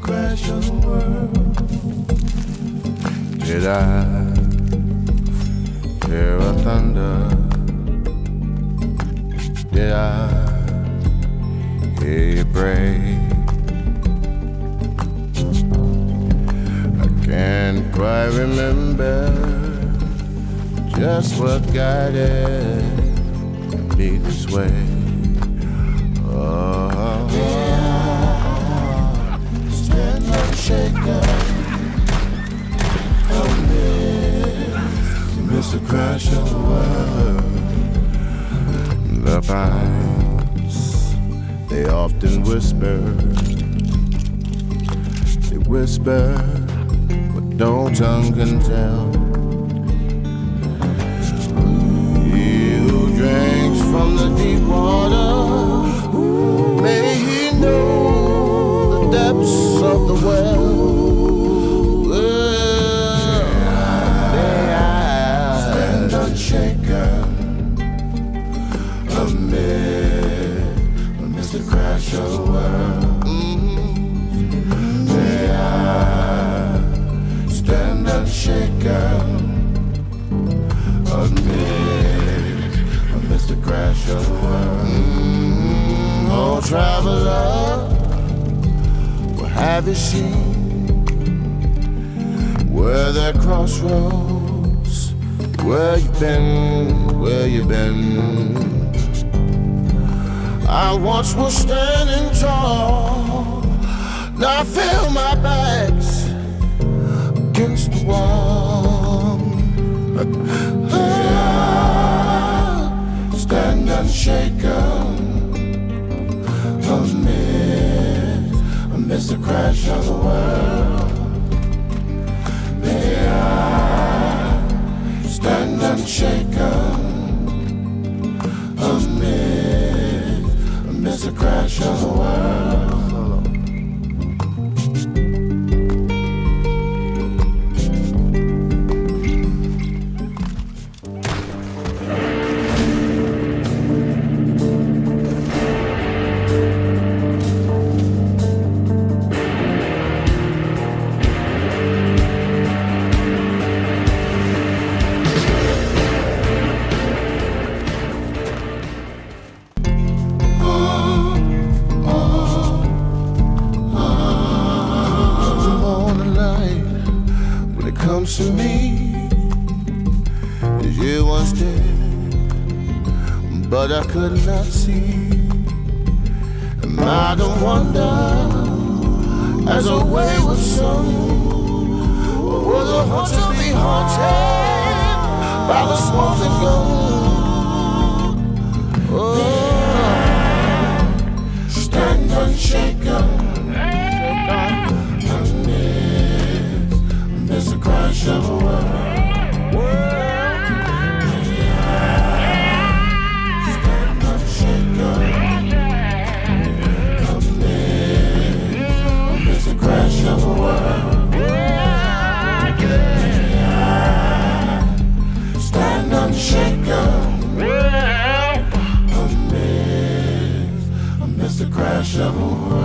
crash of the world. Did I hear a thunder? Did I hear you pray? I can't quite remember just what guided me this way. Oh, Stand unshaken amidst the crash of the world. the pines, they often whisper. They whisper what no tongue can tell. He who drinks from the deep water, may he know the depths of the well. Stand unshaken amidst the crash of the world. May I stand unshaken amidst the crash of the world. Oh, traveler, what have you seen? Where there crossroads, where you been, where you been? I once was standing tall, now I feel my back's against the wall. Stand unshaken amidst the crash of the world. May I stand unshaken amidst the crash of the world. Comes to me as you once did, but I could not see. And I don't wonder, as a wayward son, will the hunter be haunted by the smoking gun? Oh, stand unshaken amidst the crash of the world. Stand unshaken amidst the crash of the world. Stand unshaken amidst the crash of the world.